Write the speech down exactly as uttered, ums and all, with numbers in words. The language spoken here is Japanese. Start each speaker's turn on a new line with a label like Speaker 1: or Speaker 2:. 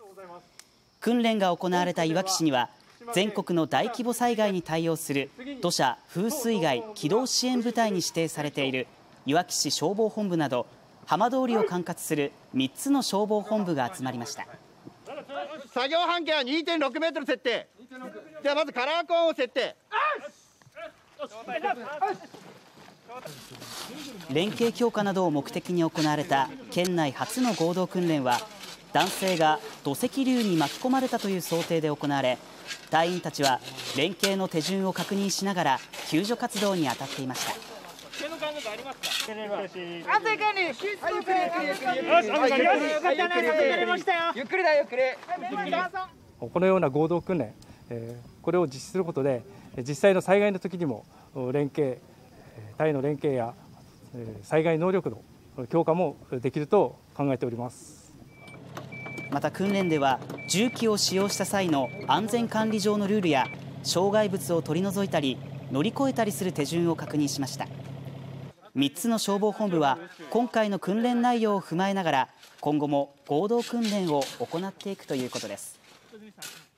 Speaker 1: 訓練が行われたいわき市には、全国の大規模災害に対応する土砂・風水害機動支援部隊に指定されているいわき市消防本部など、浜通りを管轄するみっつの消防本部が集まりました。
Speaker 2: 作業半径は にてんろくメートル設定。ではまずカラーコーンを設定。
Speaker 1: 連携強化などを目的に行われた県内初の合同訓練は、男性が土石流に巻き込まれたという想定で行われ、隊員たちは連携の手順を確認しながら救助活動に当たっていました。
Speaker 3: 安全管理、ゆっくりだゆっくり。
Speaker 4: このような合同訓練、これを実施することで、実際の災害の時にも連携、隊の連携や災害能力の強化もできると考えております。
Speaker 1: また訓練では、重機を使用した際の安全管理上のルールや障害物を取り除いたり乗り越えたりする手順を確認しました。みっつの消防本部は今回の訓練内容を踏まえながら、今後も合同訓練を行っていくということです。